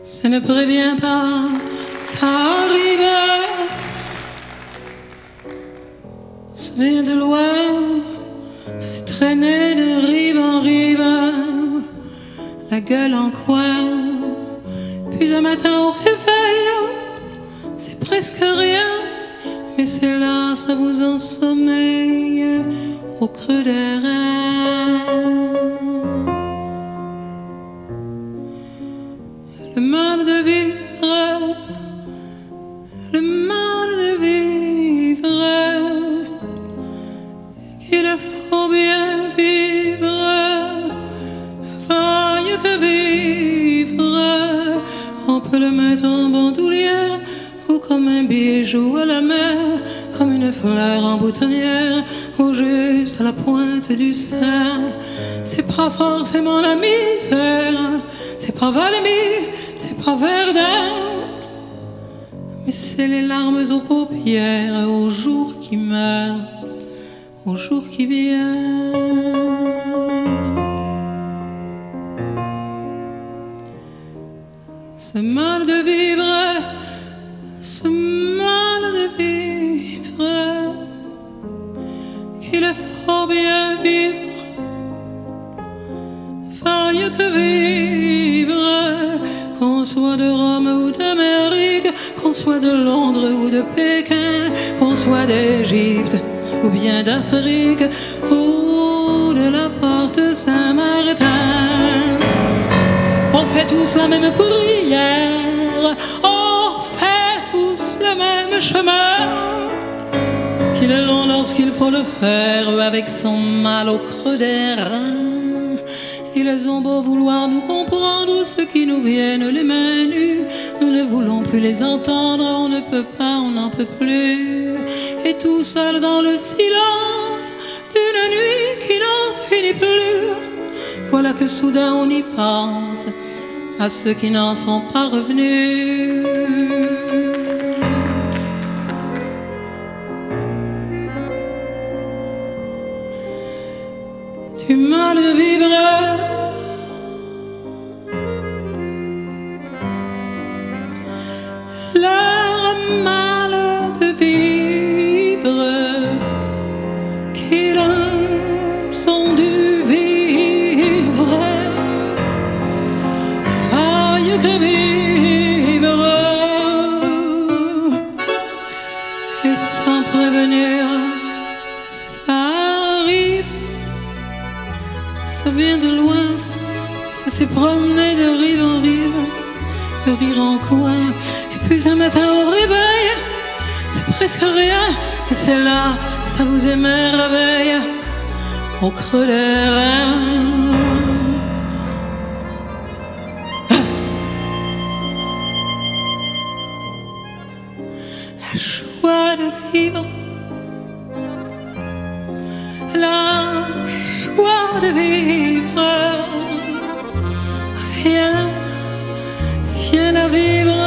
Ça ne prévient pas, ça arrive. Ça vient de loin, ça s'est traîné de rive en rive, la gueule en coin. Puis un matin au réveil, c'est presque rien, mais c'est là, ça vous ensommeille au creux des reins. Le mal de vivre, le mal de vivre, qu'il faut bien vivre, vaille que vivre. On peut le mettre en bandoulière ou comme un bijou à la mer, comme une fleur en boutonnière ou juste à la pointe du sein. C'est pas forcément la misère, c'est pas Valmy, c'est pas Verdun, mais c'est les larmes aux paupières au jour qui meurt, au jour qui vient. Ce mal de vivre, ce mal de vivre, qu'il faut bien vivre, faille que vivre, qu'on soit de Rome ou d'Amérique, qu'on soit de Londres ou de Pékin, qu'on soit d'Égypte ou bien d'Afrique ou de la porte Saint-Martin. On fait tous la même prière, on fait tous le même chemin, qu'il est long lorsqu'il faut le faire avec son mal au creux des reins. Ils ont beau vouloir nous comprendre, ceux qui nous viennent les mains nues, nous ne voulons plus les entendre, on ne peut pas, on n'en peut plus. Et tout seul dans le silence d'une nuit qui n'en finit plus, voilà que soudain on y pense à ceux qui n'en sont pas revenus. Du mal de vivre, leur mal de vivre, qu'ils ont dû vivre, faille que vivre, et sans prévenir, ça arrive. Ça vient de loin, ça s'est promené de rive en rive, de rire en coin. Et puis un matin au réveil, c'est presque rien, mais c'est là, ça vous émerveille au creux des reins. La joie de vivre, la joie de vivre, viens, viens la vivre.